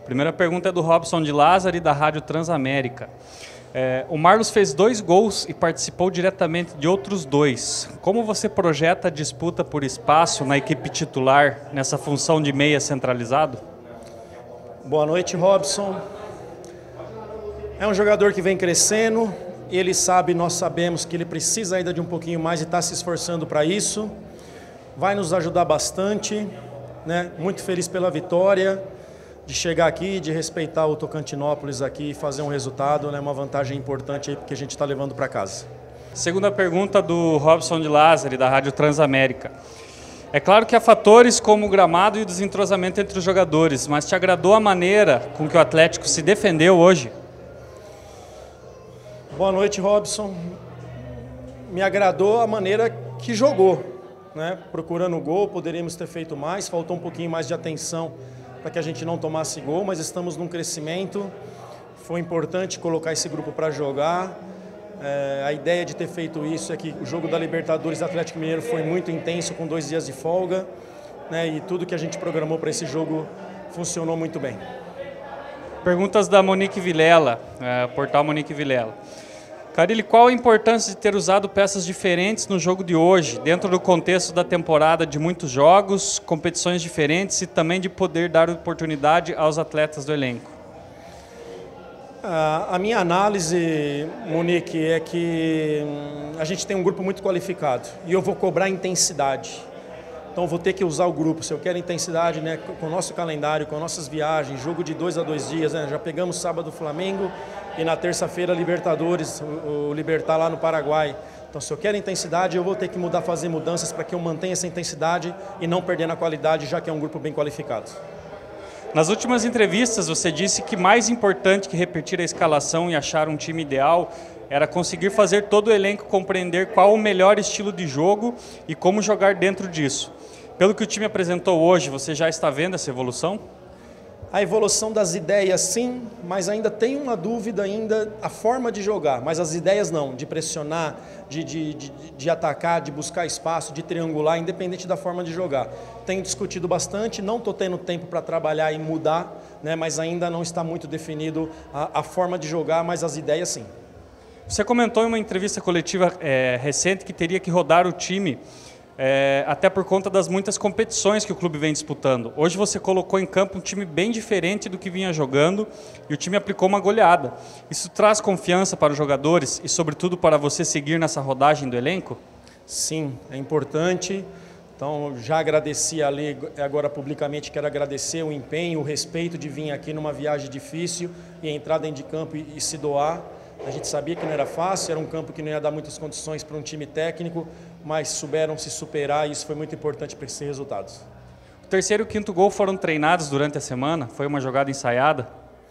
Primeira pergunta é do Robson de Lázari, da Rádio Transamérica. O Marlos fez 2 gols e participou diretamente de outros 2. Como você projeta a disputa por espaço na equipe titular, nessa função de meia centralizado? Boa noite, Robson. É um jogador que vem crescendo, ele sabe, nós sabemos que ele precisa ainda de um pouquinho mais e está se esforçando para isso. Vai nos ajudar bastante, né? Muito feliz pela vitória, de chegar aqui, de respeitar o Tocantinópolis aqui e fazer um resultado, né? Uma vantagem importante aí que a gente está levando para casa. Segunda pergunta do Robson de Lázari, da Rádio Transamérica. É claro que há fatores como o gramado e o desentrosamento entre os jogadores, mas te agradou a maneira com que o Atlético se defendeu hoje? Boa noite, Robson. Me agradou a maneira que jogou, né? Procurando o gol, poderíamos ter feito mais, faltou um pouquinho mais de atenção para que a gente não tomasse gol, mas estamos num crescimento. Foi importante colocar esse grupo para jogar. A ideia de ter feito isso é que o jogo da Libertadores Atlético Mineiro foi muito intenso, com 2 dias de folga, né? E tudo que a gente programou para esse jogo funcionou muito bem. Perguntas da Monique Vilela, portal Monique Vilela. Carille, qual a importância de ter usado peças diferentes no jogo de hoje, dentro do contexto da temporada de muitos jogos, competições diferentes e também de poder dar oportunidade aos atletas do elenco? A minha análise, Monique, é que a gente tem um grupo muito qualificado e eu vou cobrar intensidade. Então vou ter que usar o grupo. Se eu quero intensidade, né, com o nosso calendário, com nossas viagens, jogo de 2 a 2 dias, né, já pegamos sábado o Flamengo e na terça-feira Libertadores, o Libertad lá no Paraguai. Então se eu quero intensidade, eu vou ter que fazer mudanças para que eu mantenha essa intensidade e não perder na qualidade, já que é um grupo bem qualificado. Nas últimas entrevistas você disse que mais importante que repetir a escalação e achar um time ideal era conseguir fazer todo o elenco compreender qual o melhor estilo de jogo e como jogar dentro disso. Pelo que o time apresentou hoje, você já está vendo essa evolução? A evolução das ideias sim, mas ainda tem uma dúvida a forma de jogar, mas as ideias não, de pressionar, de atacar, de buscar espaço, de triangular, independente da forma de jogar. Tenho discutido bastante, não estou tendo tempo para trabalhar e mudar, né, mas ainda não está muito definido a forma de jogar, mas as ideias sim. Você comentou em uma entrevista coletiva recente que teria que rodar o time até por conta das muitas competições que o clube vem disputando. Hoje você colocou em campo um time bem diferente do que vinha jogando e o time aplicou uma goleada. Isso traz confiança para os jogadores e, sobretudo, para você seguir nessa rodagem do elenco? Sim, é importante. Então, já agradeci ali, agora publicamente quero agradecer o empenho, o respeito de vir aqui numa viagem difícil e entrar dentro de campo e se doar. A gente sabia que não era fácil, era um campo que não ia dar muitas condições para um time técnico, mas souberam se superar e isso foi muito importante para esses resultados. O terceiro e o quinto gol foram treinados durante a semana? Foi uma jogada ensaiada?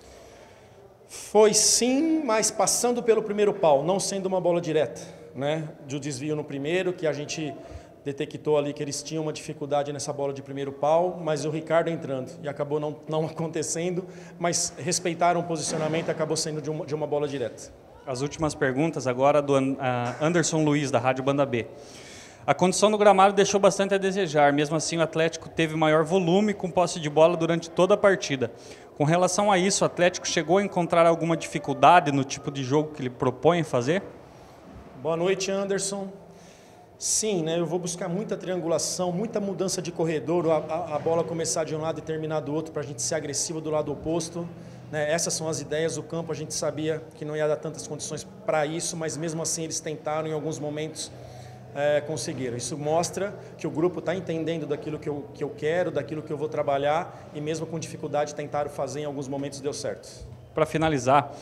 Foi sim, mas passando pelo primeiro pau, não sendo uma bola direta, né? De um desvio no primeiro, que a gente detectou ali que eles tinham uma dificuldade nessa bola de primeiro pau, mas o Ricardo entrando e acabou não acontecendo, mas respeitaram o posicionamento e acabou sendo de uma bola direta. As últimas perguntas agora do Anderson Luiz, da Rádio Banda B. A condição do gramado deixou bastante a desejar, mesmo assim o Atlético teve maior volume com posse de bola durante toda a partida. Com relação a isso, o Atlético chegou a encontrar alguma dificuldade no tipo de jogo que ele propõe fazer? Boa noite, Anderson. Sim, né, eu vou buscar muita triangulação, muita mudança de corredor, a bola começar de um lado e terminar do outro para a gente ser agressivo do lado oposto. Né? Essas são as ideias do campo, a gente sabia que não ia dar tantas condições para isso, mas mesmo assim eles tentaram, em alguns momentos conseguiram. Isso mostra que o grupo está entendendo daquilo que eu quero, daquilo que eu vou trabalhar e mesmo com dificuldade tentaram fazer, em alguns momentos deu certo. Para finalizar,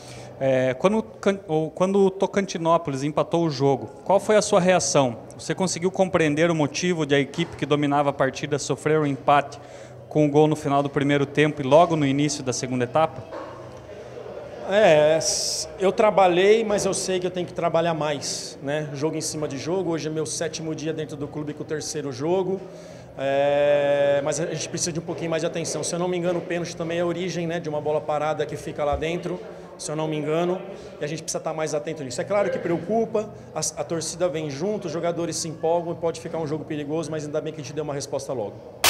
quando o Tocantinópolis empatou o jogo, qual foi a sua reação? Você conseguiu compreender o motivo de a equipe que dominava a partida sofrer um empate com o gol no final do primeiro tempo e logo no início da segunda etapa? Eu trabalhei, mas eu sei que eu tenho que trabalhar mais, né? Jogo em cima de jogo, hoje é meu 7º dia dentro do clube com o 3º jogo. Mas a gente precisa de um pouquinho mais de atenção. Se eu não me engano, o pênalti também é a origem, né, de uma bola parada que fica lá dentro, se eu não me engano, e a gente precisa estar mais atento nisso. É claro que preocupa, a torcida vem junto, os jogadores se empolgam e pode ficar um jogo perigoso, mas ainda bem que a gente deu uma resposta logo.